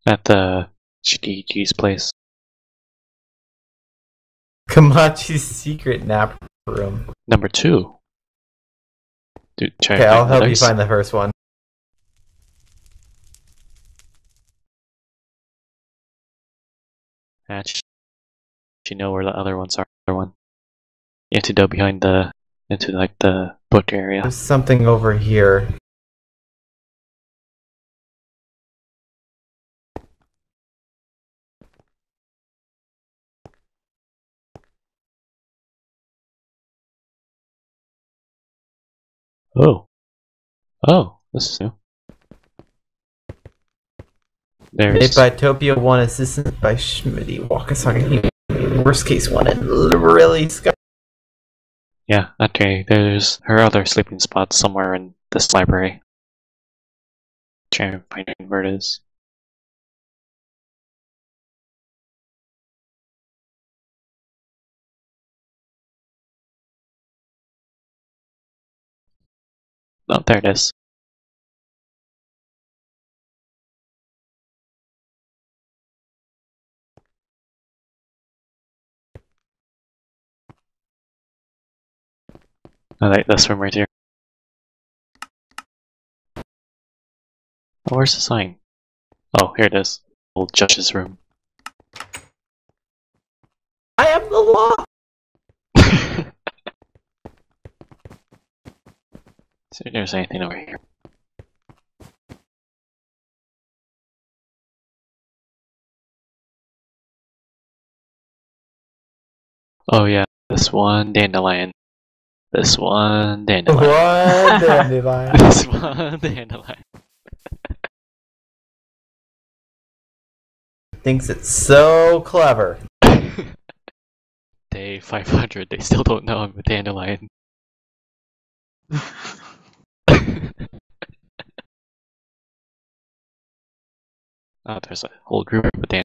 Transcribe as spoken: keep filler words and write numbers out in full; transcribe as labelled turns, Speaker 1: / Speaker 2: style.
Speaker 1: At the Shikiji's place.
Speaker 2: Kamachi's secret nap room.
Speaker 1: Number two. Dude, try
Speaker 2: Okay,
Speaker 1: to
Speaker 2: I'll
Speaker 1: find
Speaker 2: help
Speaker 1: the
Speaker 2: you
Speaker 1: dice.
Speaker 2: find the first one.
Speaker 1: Actually, you know where the other ones are. Other one. You have to go behind the into like the book area.
Speaker 2: There's something over here.
Speaker 1: Oh. Oh, this is new.
Speaker 2: Made
Speaker 1: There's
Speaker 2: by Topia one, assistant by Schmitty. Wakasaka. Worst case one, and really sky.
Speaker 1: yeah, okay, there's her other sleeping spot somewhere in this library. Trying to find where it is. Oh, there it is. I like this room right here. Oh, where's the sign? Oh, here it is. Old judge's room.
Speaker 2: I am the law!
Speaker 1: See if there's anything over here. Oh yeah, this one dandelion. This one dandelion.
Speaker 2: One dandelion.
Speaker 1: This one dandelion.
Speaker 2: Thinks it's so clever.
Speaker 1: Day five hundred, they still don't know I'm a dandelion. Oh, there's a whole group of dandelions.